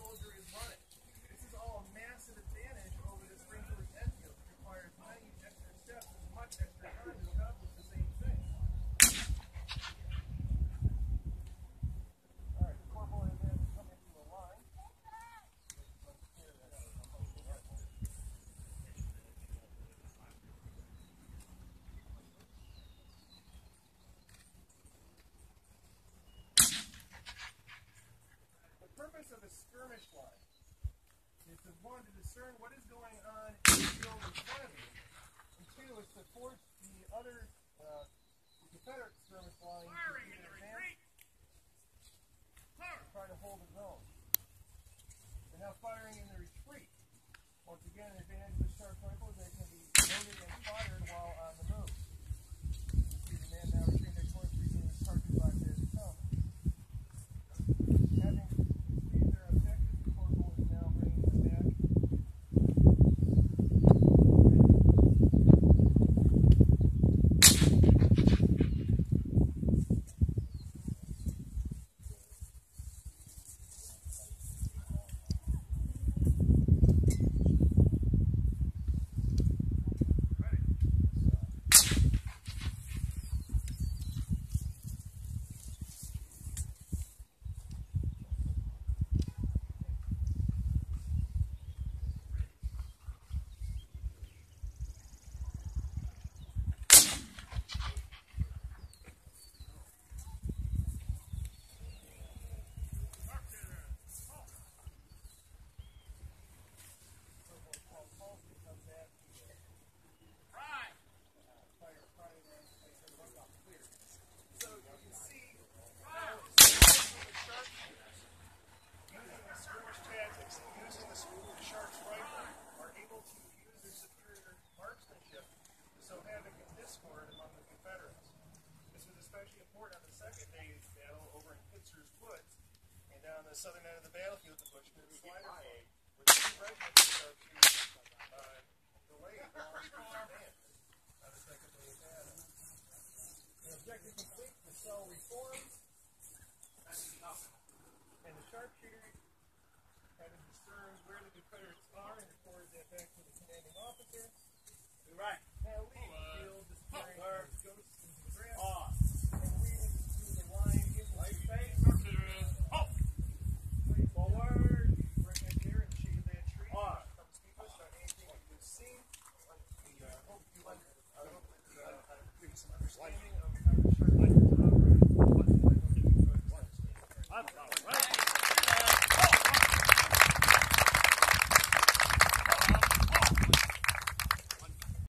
soldier is running. This is all a massive advantage over the Springfield Enfield. It requires many extra steps and much extra time to accomplish the same thing. Alright, the corporal and then come into a line. The purpose of a skirmish line is to, one, to discern what is going on in the field in front of you, and two, is to force the other the Confederate skirmish line to either advance or try to hold its own. They're now firing in the retreat. Once again, an advantage of the sharp rifle is that it can be loaded and fired while on the move. You see the man now retreating their course, reaching his target box as it comes. Having achieved their objective, the corporal is now bringing them back. On the southern end of the battlefield, the Bushman Slider Flight, where the two regiments are to delay the advance on the second day of battle. The objective complete, the cell reforms, and the sharpshooter having discerned where the Confederates are and reported that back to the commanding officer. Right. Now leaving the field, disappearing as ghosts into the grass, and leading to the line into the space. Forward, bring it here and shade that tree. Come speak to us about anything that you've seen. We hope you give you some understanding of how the sharp rifle is operating.